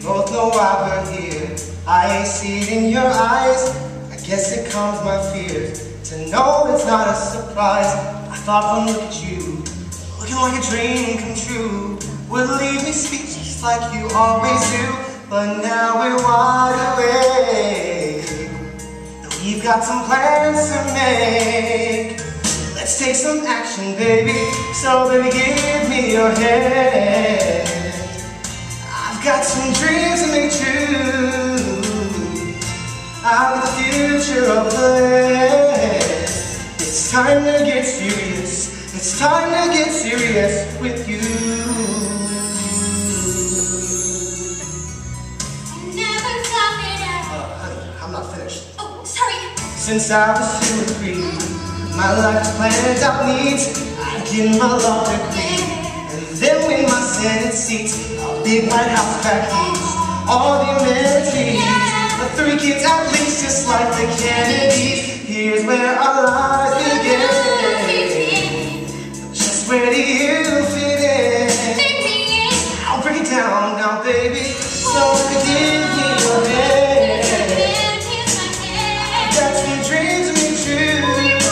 both know why we're here. I see it in your eyes, I guess it calms my fears. To know it's not a surprise. I thought one look at you, looking like a dream come true, would leave me speechless like you always do. But now we're wide awake, and we've got some plans to make. Let's take some action, baby. So baby, give me your hand. I've got some dreams to make true. I've got the future of the land. It's time to get serious. It's time to get serious with you. I never thought that Honey, I'm not finished. Oh, sorry. Since I was 2 or 3, my life planned out neat. I get my law degree, and then win my Senate seat. A big White House back east, all the amenities. The 3 kids at least, just like the Kennedys. Here's where our lives begin. Just where do you fit in? I'll break it down now, baby. So give me your hand. I've got some dreams to be true.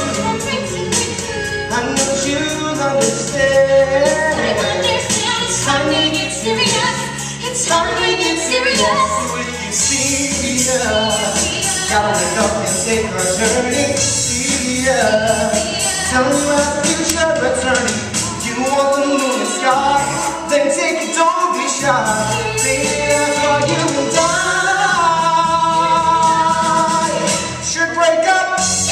I know you'll understand. It's time to get serious. It's time to get serious with you, serious. Gotta wake up and take our journey, serious. Tell me where the future returning. You want the moon and sky, then take it, don't be shy. Baby, that's why you and I should break up.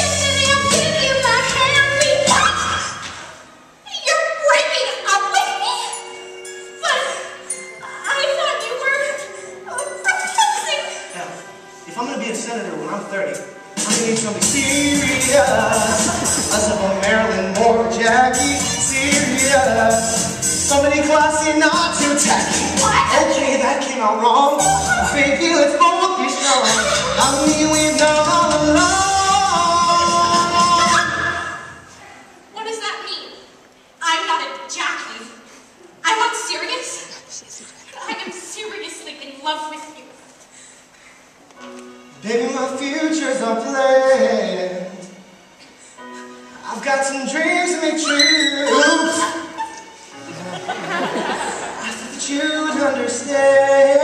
I'm gonna be a senator when I'm 30. I'm gonna need somebody serious. Less of a Marilyn or JacQue, serious. Somebody classy, not too tacky. Okay, that came out wrong. Baby, let's both be strong. I mean, we've known all along. What does that mean? I'm not a JacQue. I'm not serious. I am seriously in love with you. Baby, my future's unplanned. I've got some dreams to make true. I thought that you'd understand.